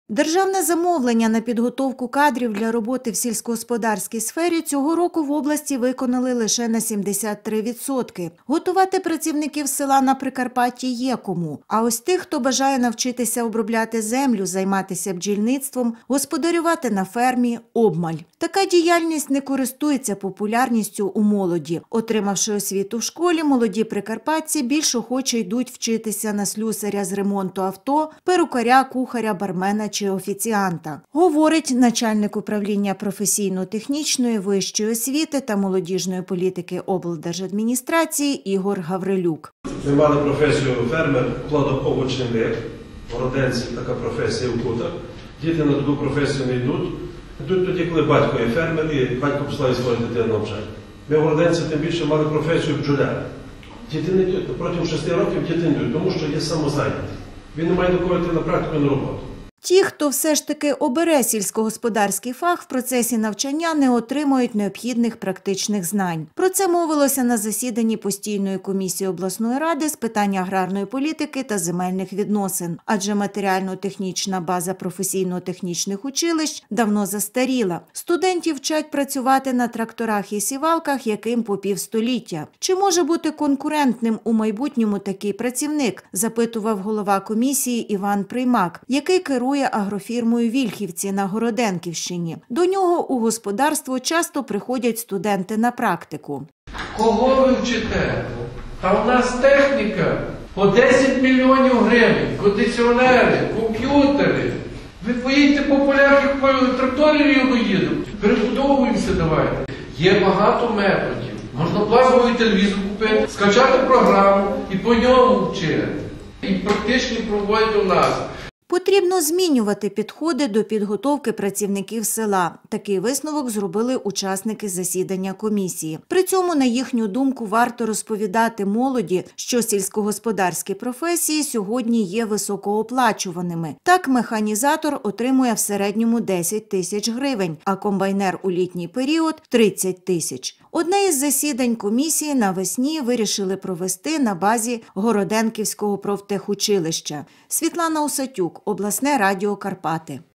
Державне замовлення на підготовку кадрів для роботи в сільськогосподарській сфері цього року в області виконали лише на 73%. Готувати працівників села на Прикарпатті є кому. А ось тих, хто бажає навчитися обробляти землю, займатися бджільництвом, господарювати на фермі – обмаль. Така діяльність не користується популярністю у молоді. Отримавши освіту в школі, молоді прикарпатці більш охоче йдуть вчитися на слюсаря з ремонту авто, перукаря, кухаря, бармена чи офіціанта, говорить начальник управління професійно-технічної вищої освіти та молодіжної політики облдержадміністрації Ігор Гаврилюк. Ми мали професію фермер, плодоовочний мир, городенці, така професія в Кутах. Діти на таку професію не йдуть. Йдуть тоді, коли батько є фермер і батько посилає свою дитину навчати. Ми городенці тим більше мали професію бджоляра. Діти не йдуть, протягом 6 років діти не йдуть, тому що є самозайнятий. Він не має до кого йти на практику, на роботу. Ті, хто все ж таки обере сільськогосподарський фах, в процесі навчання не отримують необхідних практичних знань. Про це мовилося на засіданні постійної комісії обласної ради з питань аграрної політики та земельних відносин. Адже матеріально-технічна база професійно-технічних училищ давно застаріла. Студентів вчать працювати на тракторах і сівалках, яким по півстоліття. Чи може бути конкурентним у майбутньому такий працівник, запитував голова комісії Іван Приймак, який керує агрофірмою «Вільхівці» на Городенківщині. До нього у господарство часто приходять студенти на практику. Кого ви вчите? А в нас техніка по 10 мільйонів гривень, кондиціонери, комп'ютери. Ви поїдьте по полях, як по тракторі рівно їдемо. Перебудовуємося давайте. Є багато методів. Можна плазмовий телевізор купити, скачати програму і по ньому вчити. І практично проводити у нас. Потрібно змінювати підходи до підготовки працівників села. Такий висновок зробили учасники засідання комісії. При цьому, на їхню думку, варто розповідати молоді, що сільськогосподарські професії сьогодні є високооплачуваними. Так, механізатор отримує в середньому 10 тисяч гривень, а комбайнер у літній період – 30 тисяч. Одне із засідань комісії навесні вирішили провести на базі Городенківського профтехучилища. Світлана Усатюк, Обласне радіо Карпати.